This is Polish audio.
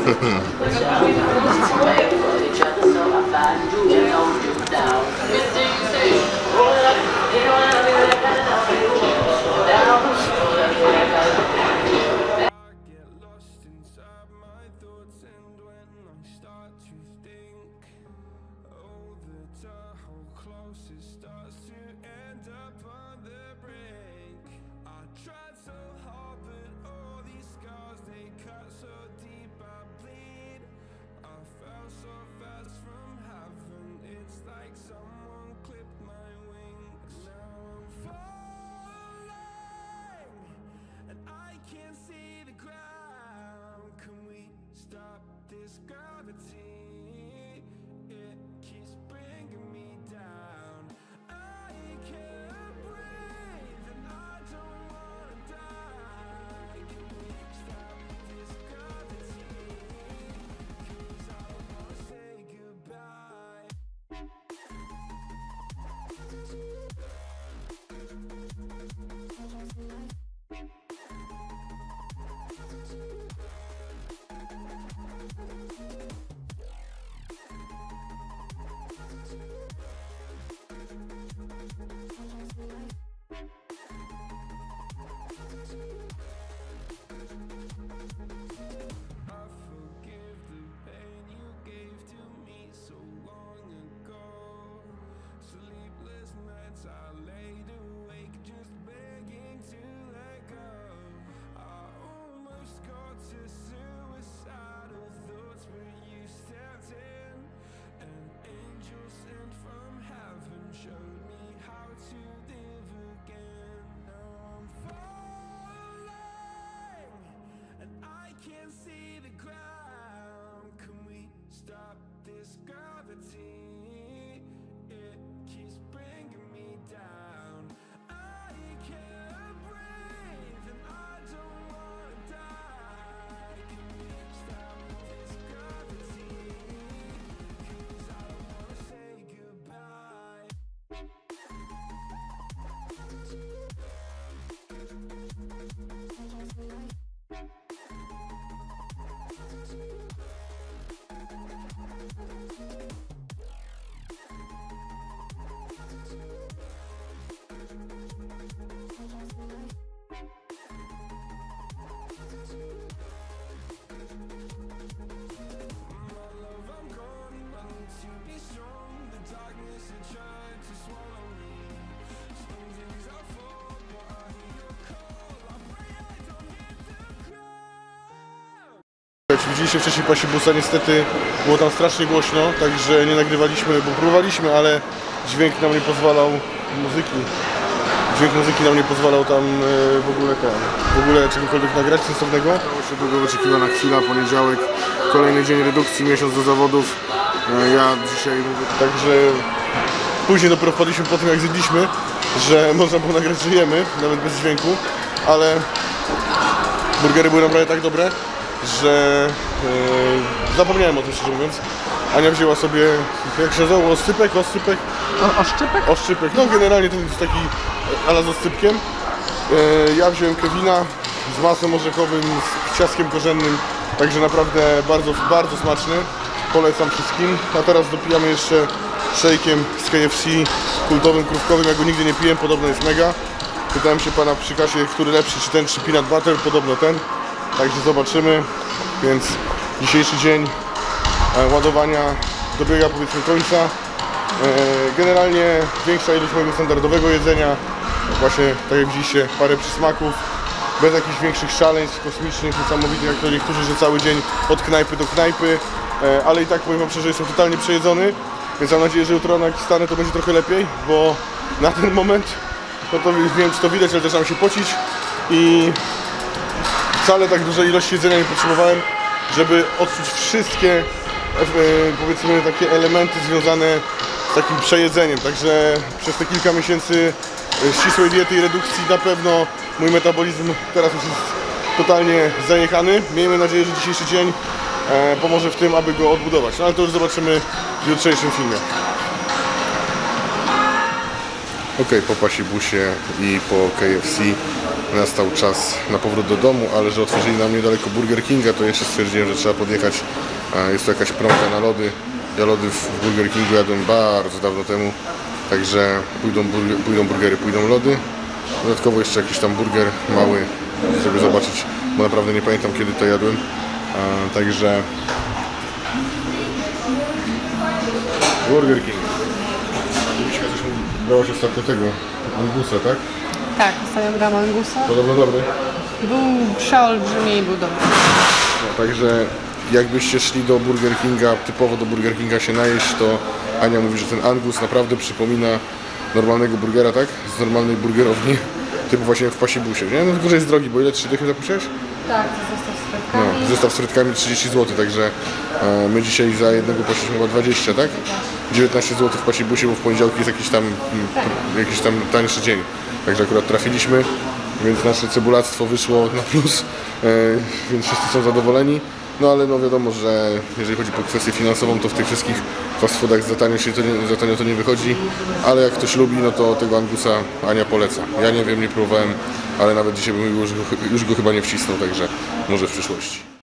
Widzieliście wcześniej pasibusa, niestety było tam strasznie głośno, także nie nagrywaliśmy, bo próbowaliśmy, ale dźwięk nam nie pozwalał, dźwięk muzyki nam nie pozwalał tam w ogóle czegokolwiek nagrać sensownego. Stało się długo wyczekiwana chwila, poniedziałek, kolejny dzień redukcji, miesiąc do zawodów. Ja dzisiaj mówię, także później dopiero wpadliśmy po tym, jak zjedliśmy, że można było nagrać, że jemy, nawet bez dźwięku, ale burgery były naprawdę tak dobre, że zapomniałem o tym, szczerze mówiąc. Ania wzięła sobie, jak się nazywało, oscypek? Oszczypek, no generalnie ten jest taki ala z oscypkiem. Ja wziąłem Kevina z masłem orzechowym, z ciastkiem korzennym, także naprawdę bardzo, bardzo smaczny. Polecam wszystkim. A teraz dopijamy jeszcze shake'iem z KFC, kultowym, krówkowym. Ja go nigdy nie piłem, podobno jest mega. Pytałem się pana przy kasie, który lepszy, czy ten, czy peanut butter, podobno ten. Także zobaczymy, więc dzisiejszy dzień ładowania dobiega, powiedzmy, końca. Generalnie większa ilość mojego standardowego jedzenia, właśnie tak jak widzieliście, parę przysmaków, bez jakichś większych szaleństw kosmicznych, niesamowitych jak to niektórzy, że cały dzień od knajpy do knajpy, ale i tak powiem wam szczerze, że jestem totalnie przejedzony, więc mam nadzieję, że jutro jak wstanę, to będzie trochę lepiej, bo na ten moment, no to nie wiem, czy to widać, ale zaczynam się pocić i wcale tak dużej ilości jedzenia nie potrzebowałem, żeby odczuć wszystkie, powiedzmy, takie elementy związane z takim przejedzeniem. Także przez te kilka miesięcy ścisłej diety i redukcji na pewno mój metabolizm teraz już jest totalnie zajechany. Miejmy nadzieję, że dzisiejszy dzień pomoże w tym, aby go odbudować. No ale to już zobaczymy w jutrzejszym filmie. Ok, po pasibusie i po KFC nastał czas na powrót do domu, ale że otworzyli nam niedaleko Burger Kinga, to jeszcze stwierdziłem, że trzeba podjechać. Jest to jakaś promka na lody. Ja lody w Burger Kingu jadłem bardzo dawno temu, także pójdą burgery, pójdą lody. Dodatkowo jeszcze jakiś tam burger mały, żeby zobaczyć, bo naprawdę nie pamiętam, kiedy to jadłem. Także Burger King. Brałaś ostatnio tego angusa, tak? Tak, ostatnio brałam angusa. Podobno dobry. Był przeolbrzymi i był dobry. No, także jakbyście szli do Burger Kinga, typowo do Burger Kinga się najeść, to Ania mówi, że ten angus naprawdę przypomina normalnego burgera, tak? Z normalnej burgerowni, typu właśnie w Pasibusie, nie? No tylko, że jest drogi, bo ile? 3 dychy zapuściłeś? Tak, zestaw z frytkami. No, zestaw z frytkami 30 zł, także my dzisiaj za jednego poszliśmy chyba 20, tak? 19 zł w Pasibusie, bo w poniedziałki jest jakiś tam tańszy dzień. Także akurat trafiliśmy, więc nasze cebulactwo wyszło na plus, więc wszyscy są zadowoleni. No ale no wiadomo, że jeżeli chodzi o kwestię finansową, to w tych wszystkich fast foodach za tanio to nie wychodzi, ale jak ktoś lubi, no to tego angusa Ania poleca. Ja nie wiem, nie próbowałem, ale nawet dzisiaj bym już go chyba nie wcisnął, także może w przyszłości.